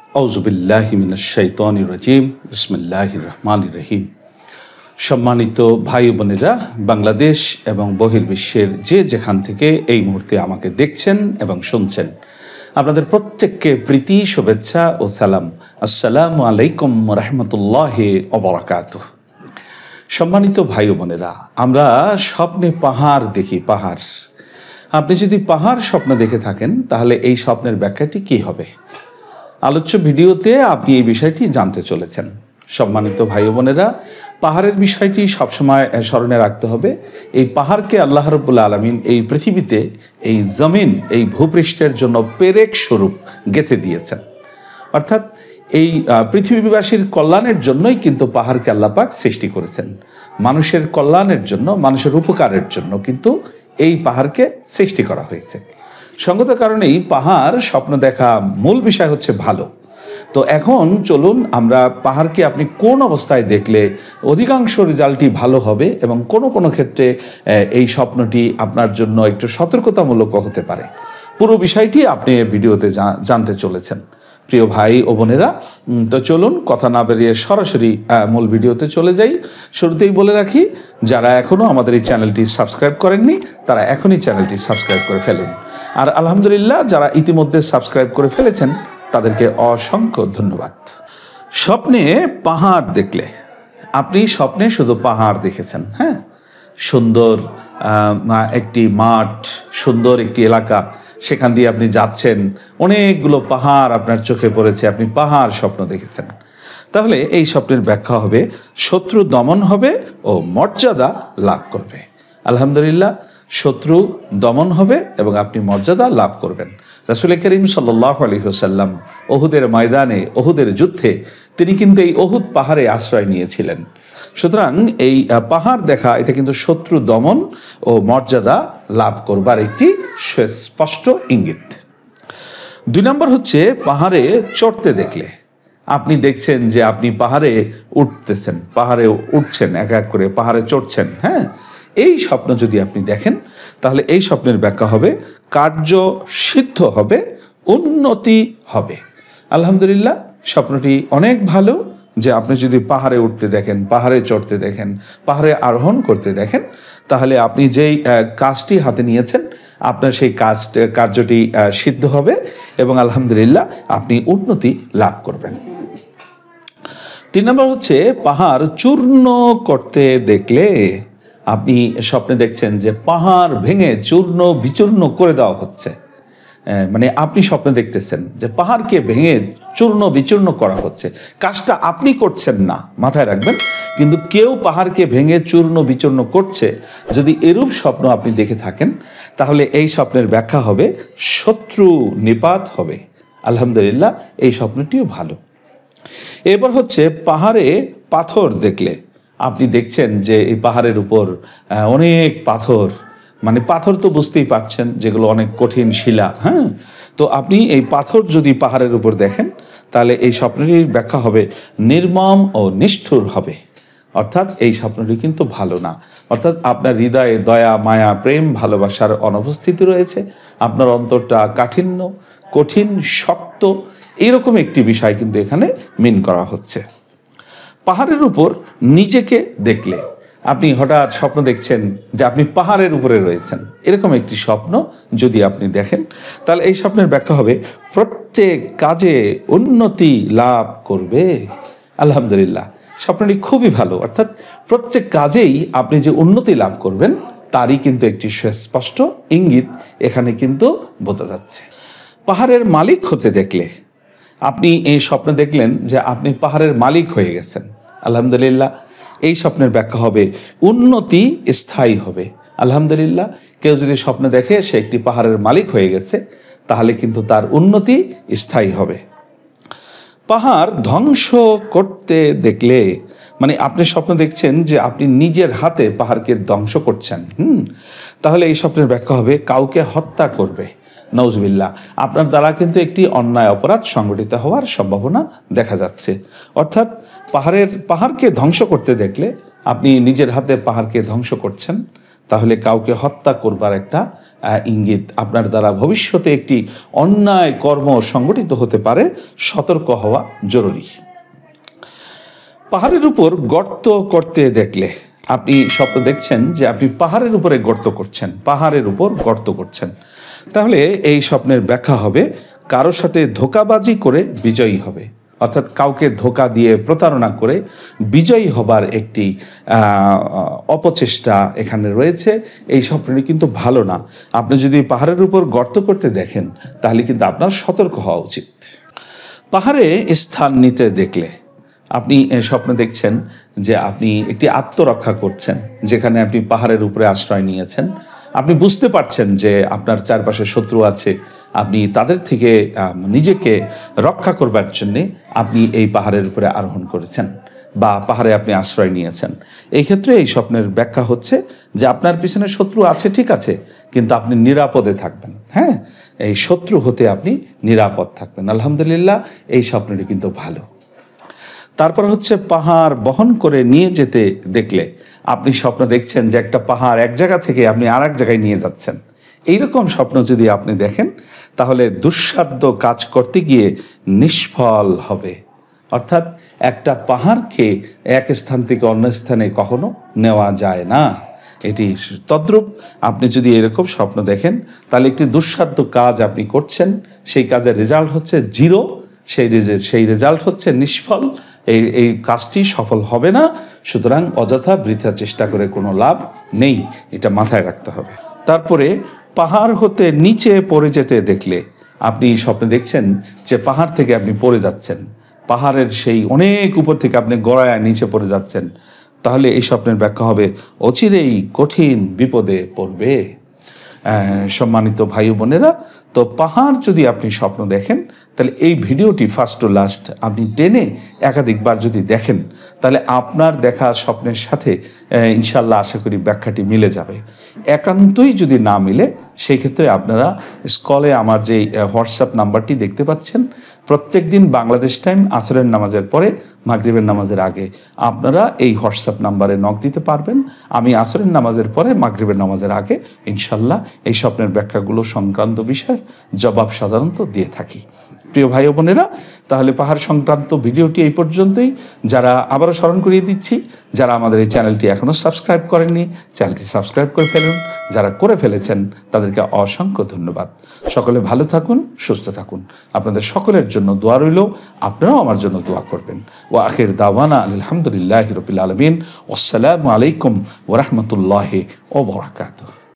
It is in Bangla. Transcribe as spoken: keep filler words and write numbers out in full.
আউযু বিল্লাহি মিনাশ শাইতানির রাজিম। বিসমিল্লাহির রহমানির রহিম। সম্মানিত ভাই বোনেরা, বাংলাদেশ এবং বহির্বিশ্বের যে যেখান থেকে এই মুহূর্তে আমাকে দেখছেন এবং শুনছেন, আপনাদের প্রত্যেককে প্রীতি, শুভেচ্ছা ও সালাম। আসসালামু আলাইকুম রহমতুল্লাহি ওয়া বারাকাতুহু। সম্মানিত ভাই বোনেরা, আমরা স্বপ্নে পাহাড় দেখি। পাহাড়, আপনি যদি পাহাড় স্বপ্ন দেখে থাকেন তাহলে এই স্বপ্নের ব্যাখ্যাটি কী হবে? আলোচ্য ভিডিওতে আপনি এই বিষয়টি জানতে চলেছেন। সম্মানিত ভাই বোনেরা, পাহাড়ের বিষয়টি সবসময় স্মরণে রাখতে হবে। এই পাহাড়কে আল্লাহ রাব্বুল আলামিন এই পৃথিবীতে, এই জমিন, এই ভূপৃষ্ঠের জন্য পেরেক স্বরূপ গেঁথে দিয়েছেন। অর্থাৎ এই পৃথিবীবাসীর কল্যাণের জন্যই কিন্তু পাহাড়কে আল্লাহ পাক সৃষ্টি করেছেন। মানুষের কল্যাণের জন্য, মানুষের উপকারের জন্য কিন্তু এই পাহাড়কে সৃষ্টি করা হয়েছে। সঙ্গত কারণেই পাহাড় স্বপ্ন দেখা মূল বিষয় হচ্ছে ভালো। তো এখন চলুন আমরা পাহাড়কে আপনি কোন অবস্থায় দেখলে অধিকাংশ রেজাল্টই ভালো হবে এবং কোনো কোনো ক্ষেত্রে এই স্বপ্নটি আপনার জন্য একটু সতর্কতামূলক হতে পারে, পুরো বিষয়টি আপনি ভিডিওতে জানতে চলেছেন। প্রিয় ভাই ও বোনেরা, তো চলুন কথা না বেরিয়ে সরাসরি মূল ভিডিওতে চলে যাই। শুরুতেই বলে রাখি, যারা এখনও আমাদের এই চ্যানেলটি সাবস্ক্রাইব করেননি তারা এখনই চ্যানেলটি সাবস্ক্রাইব করে ফেলুন। আর আলহামদুলিল্লাহ, যারা ইতিমধ্যে সাবস্ক্রাইব করে ফেলেছেন তাদেরকে অসংখ্য ধন্যবাদ। স্বপ্নে পাহাড় দেখলে, আপনি স্বপ্নে শুধু পাহাড় দেখেছেন, হ্যাঁ, সুন্দর একটি মাঠ, সুন্দর একটি এলাকা, সেখান দিয়ে আপনি যাচ্ছেন, অনেকগুলো পাহাড় আপনার চোখে পড়েছে, আপনি পাহাড় স্বপ্ন দেখেছেন, তাহলে এই স্বপ্নের ব্যাখ্যা হবে শত্রু দমন হবে ও মর্যাদা লাভ করবে। আলহামদুলিল্লাহ, শত্রু দমন হবে এবং আপনি মর্যাদা লাভ করবেন। রাসূল করিম সাল্লাল্লাহু আলাইহি ওয়াসাল্লাম ওহুদের ময়দানে, ওহুদের যুদ্ধে তিনি কিন্তু এই ওহুদ পাহাড়ে আশ্রয় নিয়েছিলেন। সুতরাং এই পাহাড় দেখা, এটা কিন্তু শত্রু দমন ও মর্যাদা লাভ করবার একটি স্পষ্ট ইঙ্গিত। দুই নম্বর হচ্ছে পাহাড়ে চড়তে দেখলে, আপনি দেখছেন যে আপনি পাহাড়ে উঠতেছেন, পাহাড়ে উঠছেন, এক এক করে পাহাড়ে চড়ছেন, হ্যাঁ, এই স্বপ্ন যদি আপনি দেখেন তাহলে এই স্বপ্নের ব্যাখ্যা হবে কার্য সিদ্ধ হবে, উন্নতি হবে। আলহামদুলিল্লাহ, স্বপ্নটি অনেক ভালো যে আপনি যদি পাহাড়ে উঠতে দেখেন, পাহাড়ে চড়তে দেখেন, পাহাড়ে আরোহণ করতে দেখেন, তাহলে আপনি যেই কাজটি হাতে নিয়েছেন আপনার সেই কাজটা কার্যটি সিদ্ধ হবে এবং আলহামদুলিল্লাহ আপনি উন্নতি লাভ করবেন। তিন নম্বর হচ্ছে পাহাড় চূর্ণ করতে দেখলে, আপনি স্বপ্নে দেখছেন যে পাহাড় ভেঙে চূর্ণ বিচূর্ণ করে দেওয়া হচ্ছে। মানে আপনি স্বপ্নে দেখতেছেন যে পাহাড়কে ভেঙে চূর্ণ বিচূর্ণ করা হচ্ছে। কাজটা আপনি করছেন না, মাথায় রাখবেন, কিন্তু কেউ পাহাড়কে ভেঙে চূর্ণ বিচূর্ণ করছে। যদি এরূপ স্বপ্ন আপনি দেখে থাকেন তাহলে এই স্বপ্নের ব্যাখ্যা হবে শত্রু নিপাত হবে। আলহামদুলিল্লাহ, এই স্বপ্নটিও ভালো। এরপর হচ্ছে পাহাড়ে পাথর দেখলে, আপনি দেখছেন যে এই পাহাড়ের উপর অনেক পাথর, মানে পাথর তো বুঝতেই পারছেন যেগুলো অনেক কঠিন শিলা, হ্যাঁ, তো আপনি এই পাথর যদি পাহাড়ের উপর দেখেন তাহলে এই স্বপ্নটির ব্যাখ্যা হবে নির্মম ও নিষ্ঠুর হবে। অর্থাৎ এই স্বপ্নটি কিন্তু ভালো না। অর্থাৎ আপনার হৃদয়ে দয়া, মায়া, প্রেম, ভালোবাসার অনুপস্থিতি রয়েছে, আপনার অন্তরটা কাঠিন্য, কঠিন, শক্ত, এরকম একটি বিষয় কিন্তু এখানে মিন করা হচ্ছে। পাহাড়ের উপর নিজেকে দেখলে, আপনি হঠাৎ স্বপ্ন দেখছেন যে আপনি পাহাড়ের উপরে রয়েছেন, এরকম একটি স্বপ্ন যদি আপনি দেখেন তাহলে এই স্বপ্নের ব্যাখ্যা হবে প্রত্যেক কাজে উন্নতি লাভ করবে। আলহামদুলিল্লাহ, স্বপ্নটি খুবই ভালো। অর্থাৎ প্রত্যেক কাজেই আপনি যে উন্নতি লাভ করবেন তারই কিন্তু একটি সুস্পষ্ট ইঙ্গিত এখানে কিন্তু বোঝা যাচ্ছে। পাহাড়ের মালিক হতে দেখলে, আপনি এই স্বপ্ন দেখলেন যে আপনি পাহাড়ের মালিক হয়ে গেছেন। আলহামদুলিল্লাহ, এই স্বপ্নের ব্যাখ্যা হবে উন্নতি স্থায়ী হবে। আলহামদুলিল্লাহ, কেউ যদি স্বপ্ন দেখে সে একটি পাহাড়ের মালিক হয়ে গেছে তাহলে কিন্তু তার উন্নতি স্থায়ী হবে। পাহাড় ধ্বংস করতে দেখলে, মানে আপনি স্বপ্ন দেখছেন যে আপনি নিজের হাতে পাহাড়কে ধ্বংস করছেন, হুম, তাহলে এই স্বপ্নের ব্যাখ্যা হবে কাউকে হত্যা করবে। নাউজুবিল্লাহ, আপনার দ্বারা কিন্তু একটি অন্যায় অপরাধ সংঘটিত হওয়ার সম্ভাবনা দেখা যাচ্ছে। অর্থাৎ পাহাড়ের পাহাড়কে ধ্বংস করতে দেখলে, আপনি নিজের হাতে পাহাড়কে ধ্বংস করছেন, তাহলে কাউকে হত্যা করবার একটা ইঙ্গিত। আপনার দ্বারা ভবিষ্যতে একটি অন্যায় কর্ম সংগঠিত হতে পারে, সতর্ক হওয়া জরুরি। পাহাড়ের উপর গর্ত করতে দেখলে, আপনি স্বপ্ন দেখছেন যে আপনি পাহাড়ের উপরে গর্ত করছেন, পাহাড়ের উপর গর্ত করছেন, তাহলে এই স্বপ্নের ব্যাখ্যা হবে কারোর সাথে ধোঁকাবাজি করে বিজয়ী হবে, অর্থাৎ কাউকে ধোঁকা দিয়ে প্রতারণা করে বিজয়ী হবার একটি অপচেষ্টা এখানে রয়েছে। এই স্বপ্নটি কিন্তু ভালো না। আপনি যদি পাহাড়ের উপর গর্ত করতে দেখেন তাহলে কিন্তু আপনার সতর্ক হওয়া উচিত। পাহাড়ে স্থান নিতে দেখলে, আপনি স্বপ্ন দেখছেন যে আপনি একটি আত্মরক্ষা করছেন, যেখানে আপনি পাহাড়ের উপরে আশ্রয় নিয়েছেন। আপনি বুঝতে পারছেন যে আপনার চারপাশে শত্রু আছে, আপনি তাদের থেকে নিজেকে রক্ষা করবার জন্যে আপনি এই পাহাড়ের উপরে আরোহণ করেছেন বা পাহাড়ে আপনি আশ্রয় নিয়েছেন। এই ক্ষেত্রে এই স্বপ্নের ব্যাখ্যা হচ্ছে যে আপনার পিছনে শত্রু আছে, ঠিক আছে, কিন্তু আপনি নিরাপদে থাকবেন। হ্যাঁ, এই শত্রু হতে আপনি নিরাপদ থাকবেন। আলহামদুলিল্লাহ, এই স্বপ্নটি কিন্তু ভালো। তারপর হচ্ছে পাহাড় বহন করে নিয়ে যেতে দেখলে, আপনি স্বপ্ন দেখছেন যে একটা পাহাড় এক জায়গা থেকে আপনি আর এক জায়গায় নিয়ে যাচ্ছেন। এইরকম স্বপ্ন যদি আপনি দেখেন তাহলে দুঃসাধ্য কাজ করতে গিয়ে নিষ্ফল হবে। অর্থাৎ একটা পাহাড়কে এক স্থান থেকে অন্য স্থানে কখনো নেওয়া যায় না, এটি তদ্রূপ। আপনি যদি এরকম স্বপ্ন দেখেন তাহলে একটি দুঃসাধ্য কাজ আপনি করছেন, সেই কাজের রেজাল্ট হচ্ছে জিরো, সেই সেই রেজাল্ট হচ্ছে নিষ্ফল, এই এই কাজটি সফল হবে না। সুতরাং অযথা বৃথা চেষ্টা করে কোনো লাভ নেই, এটা মাথায় রাখতে হবে। তারপরে পাহাড় হতে নিচে পড়ে যেতে দেখলে, আপনি স্বপ্নে দেখছেন যে পাহাড় থেকে আপনি পড়ে যাচ্ছেন, পাহাড়ের সেই অনেক উপর থেকে আপনি গড়ায় নিচে পড়ে যাচ্ছেন, তাহলে এই স্বপ্নের ব্যাখ্যা হবে অচিরেই কঠিন বিপদে পড়বে। সম্মানিত ভাই বোনেরা, তো পাহাড় যদি আপনি স্বপ্ন দেখেন তাহলে এই ভিডিওটি ফার্স্ট টু লাস্ট আপনি টেনে একাধিকবার যদি দেখেন তাহলে আপনার দেখা স্বপ্নের সাথে ইনশাল্লাহ আশা করি ব্যাখ্যাটি মিলে যাবে। একান্তই যদি না মিলে সেই ক্ষেত্রে আপনারা স্কলে আমার যে হোয়াটসঅ্যাপ নাম্বারটি দেখতে পাচ্ছেন, প্রত্যেক দিন বাংলাদেশ টাইম আসরের নামাজের পরে মাগরিবের নামাজের আগে আপনারা এই হোয়াটসঅ্যাপ নাম্বারে নক দিতে পারবেন। আমি আসরের নামাজের পরে মাগরিবের নামাজের আগে ইনশাল্লাহ এই স্বপ্নের ব্যাখ্যাগুলো সংক্রান্ত বিষয়ের জবাব সাধারণত দিয়ে থাকি। প্রিয় ভাই ও বোনেরা, তাহলে পাহাড় সংক্রান্ত ভিডিওটি এই পর্যন্তই। যারা আবারও স্মরণ করিয়ে দিচ্ছি, যারা আমাদের এই চ্যানেলটি এখনও সাবস্ক্রাইব করেননি, চ্যানেলটি সাবস্ক্রাইব করে ফেলুন। যারা করে ফেলেছেন তাদেরকে অসংখ্য ধন্যবাদ। সকলে ভালো থাকুন, সুস্থ থাকুন। আপনাদের সকলের জন্য দোয়া রইল, আপনারাও আমার জন্য দোয়া করবেন। ওয়া আখির দাওয়ানা আলহামদুলিল্লাহি রাব্বিল আলামিন। আসসালামু আলাইকুম ওয়া রাহমাতুল্লাহি ওয়া বারাকাতুহু।